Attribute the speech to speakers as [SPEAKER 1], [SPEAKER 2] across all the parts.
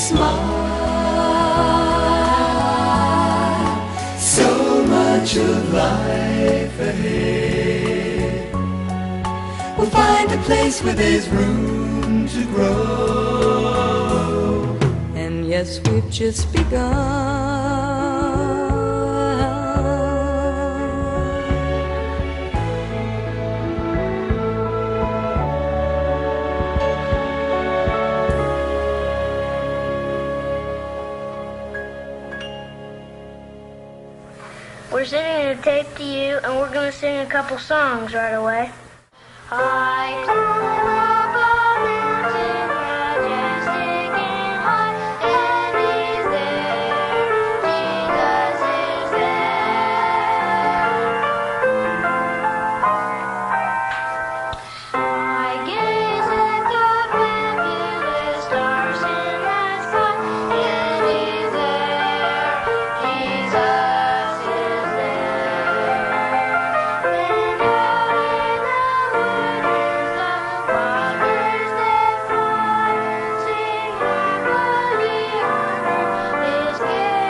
[SPEAKER 1] smile. So much of life ahead. We'll find a place where there's room to grow.
[SPEAKER 2] And yes, we've just begun.
[SPEAKER 3] We're sending a tape to you, and we're going to sing a couple songs right away. I climb up a mountain, majestic and high, and He's there, Jesus is there. I gaze at the fabulous stars in the sky, and He's there, Jesus is there. Then out in the woodlands, the wild birds that fly, sing happily under His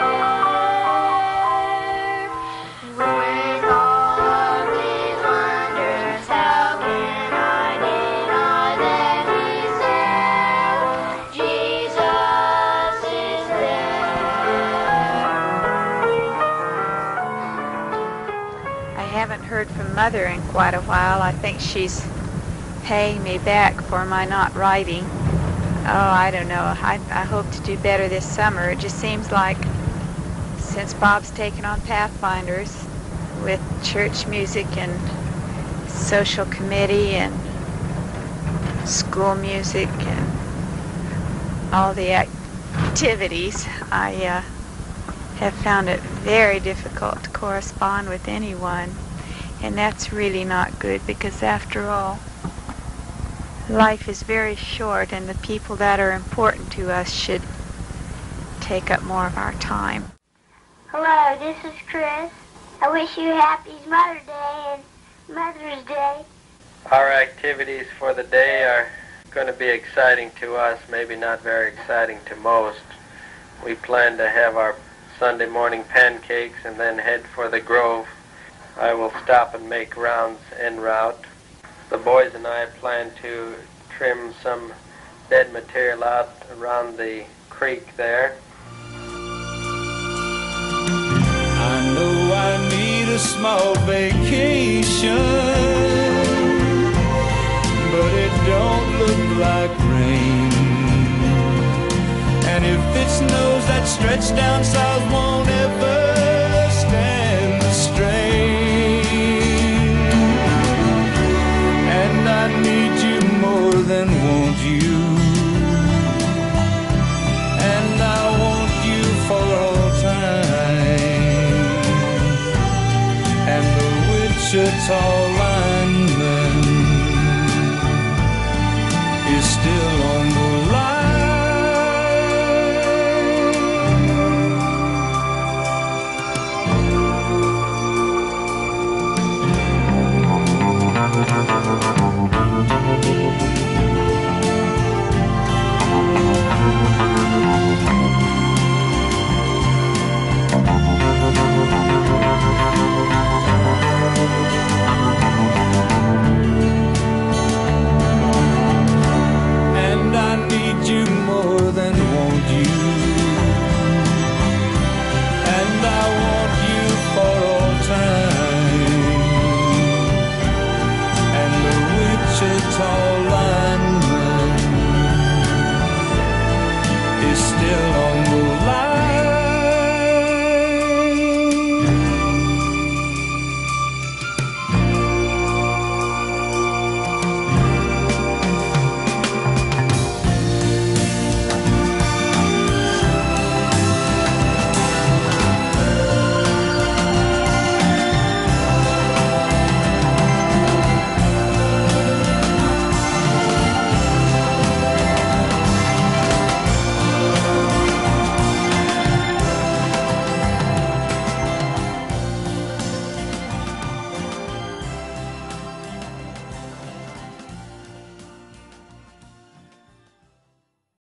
[SPEAKER 3] care. With all of these wonders, how can I deny that He's there? Jesus is there.
[SPEAKER 4] I haven't heard from Mother in quite a while. I think she's paying me back for my not writing. Oh, I don't know. I hope to do better this summer. It just seems like since Bob's taken on Pathfinders with church music and social committee and school music and all the activities, I have found it very difficult to correspond with anyone. And that's really not good, because after all, life is very short, and the people that are important to us should take up more of our time.
[SPEAKER 3] Hello, this is Chris. I wish you happy Mother's Day and Mother's Day.
[SPEAKER 5] Our activities for the day are going to be exciting to us, maybe not very exciting to most. We plan to have our Sunday morning pancakes and then head for the Grove. I will stop and make rounds en route. The boys and I plan to trim some dead material out around the creek there.
[SPEAKER 1] I know I need a small vacation, but it don't look like rain. And if it snows that stretch down south one